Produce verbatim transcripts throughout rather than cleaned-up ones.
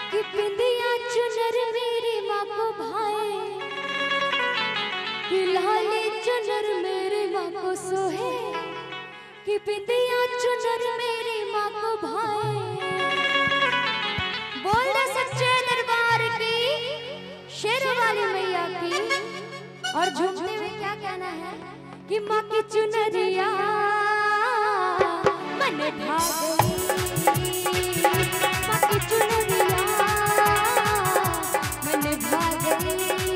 कि बिंदिया चुनर मेरी माँ को भाए, कि लाली चुनर मेरी माँ को सोहे, कि बिंदिया चुनर मेरी माँ को भाए। बोल दे सच्चे दरबार की, शेरों वाली मैया की। और झूमते हुए क्या कहना है कि माँ की चुनरिया मन भा गई, माँ की चुनरिया मन भा गई।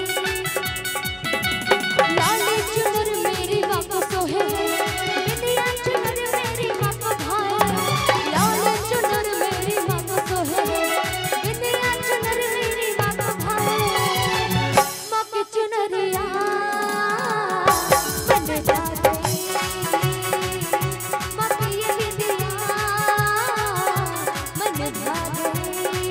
लाली चुनर मेरी माँ को सोहे, बिंदिया चुनर मेरी माँ को भाए। लाली चुनर मेरी माँ को सोहे, बिंदिया चुनर मेरी माँ को भाए। माँ की चुनरिया मन भा गई, माँ की ये बिंदिया मन भा गई।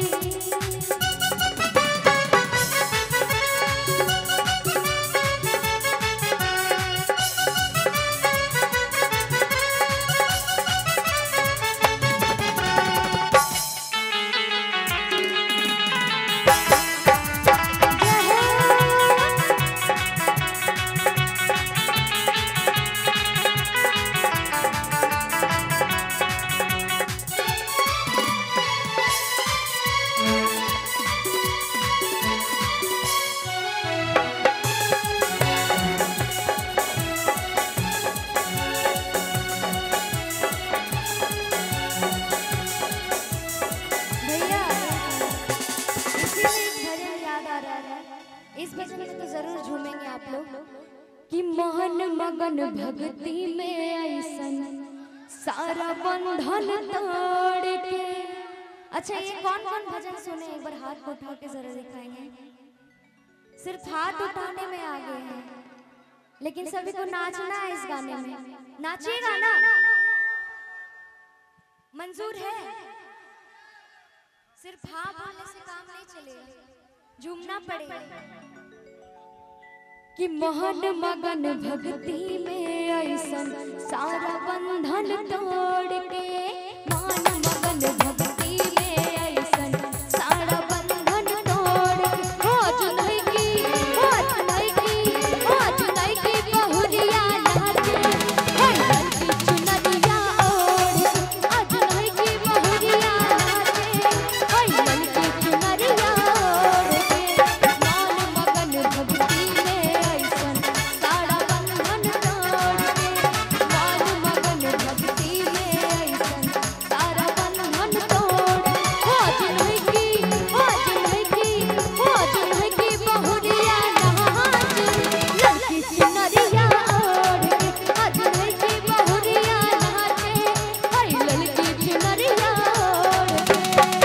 इस भजन में तो जरूर झूमेंगे आप लोग कि मोहन मगन भक्ति में ऐसन सारा बंधन तोड़ के। अच्छा, ये कौन कौन भजन सुने, एक बार हाथ को उठा के जरा दिखाएंगे। सिर्फ हाथ उठाने में आ गए हैं, लेकिन सभी को नाचना है इस गाने में। नाचिएगा ना? मंजूर है? सिर्फ हाँ बोलने से काम नहीं चलेगा, झूमना पड़ेगा। कि मोहन मगन भक्ति में ऐसन सारा बंधन तोड़ के, मान मगन भक्ति में ऐसन सारा बंधन तोड़ के। हो जुनई की, हो जुनई की, हो जुनई की बहुरिया नाचे, हो लड़की चुनरिया ओढ़, हो जुनई की बहुरिया नाचे, हो लड़की चुनरिया ओढ़ के। मान मगन भक्ति में ऐसन सारा बंधन तोड़ के, मान मगन भक्ति में ऐसन सारा बंधन तोड़। हो जुनई की, हो जुनई की, हो जुनई की बहुरिया नाचे, लड़की चुनरिया ओढ़ के। हो जुनई की बहुरिया नाचे, हाय लड़की चुनरिया ओढ़ के।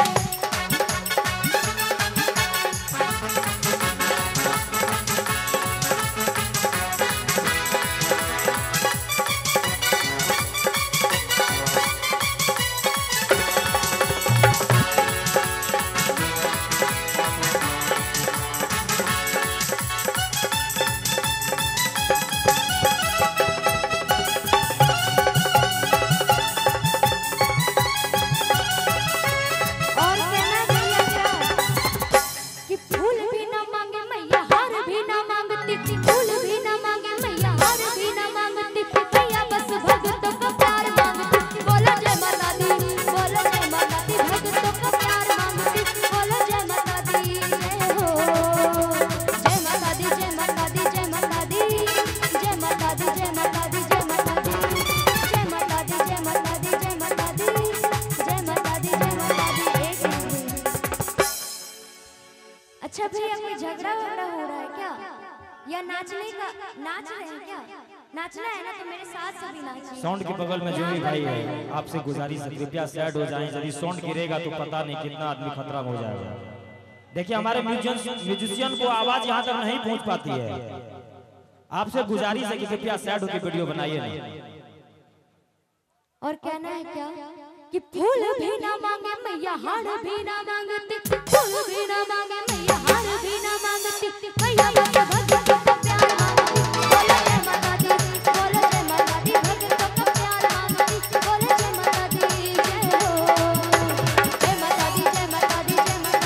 और कहना भैया क्या कि फूल भी ना मांगे मैया हार भी ना मांगती, फूल भी ना मांगे मैया हार भी ना मांगती, मैया बस भक्तों का प्यार मांगती। बोलो जय माता दी, बोलो जय माता दी, भक्तों का प्यार मांगती। बोलो जय माता दी, जय हो जय माता दी, जय माता दी, जय माता दी, जय माता दी, जय माता दी, जय माता दी, जय माता दी, जय माता दी, जय माता दी, जय माता दी, जय माता दी। एक मिनट। अच्छा भैया, कोई झगड़ा वगड़ा हो रहा है क्या, या नाचने का नाच रहे हैं क्या? नाचना है ना तो मेरे साथ सभी नाचिए। साउंड के बगल में जो भी भाई है, आपसे गुजारिश है कृपया साइड हो जाएं। यदि साउंड गिरेगा तो पता नहीं कितना आदमी खतरा में हो जाएगा। देखिए, हमारे म्यूजिशियन को आवाज यहाँ तक नहीं पहुँच पाती है। आपसे गुजारिश है कि कृपया साइड होकर वीडियो बनाइए नहीं। और कहना है क्या कि फूल भी ना मांगे मैया हार भी ना मांगती, फूल भी ना मांगे मैया हार भी ना मांगती, मैया बस भक्तों का प्यार मांगती। बोलो जय माता दी, बोलो जय माता दी, भक्तों का प्यार मांगती। बोलो जय माता दी, जय हो जय माता दी, जय माता दी, जय माता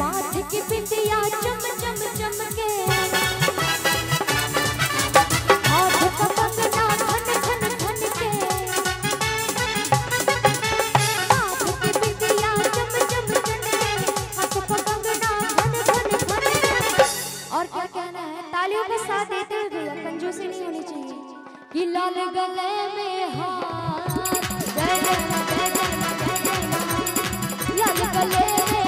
माथे की बिंदिया चम चम चमके, हाथ का कंगना खन खन खन के, माथे की बिंदिया चम चम चमके, हाथ का कंगना खन खन खन के। और क्या कहना है, तालियों के साथ देते हुए भैया, कंजूसी नहीं होनी चाहिए। कि लाल गले में हाथ, जय जय जय जय जय जय, लाल गले में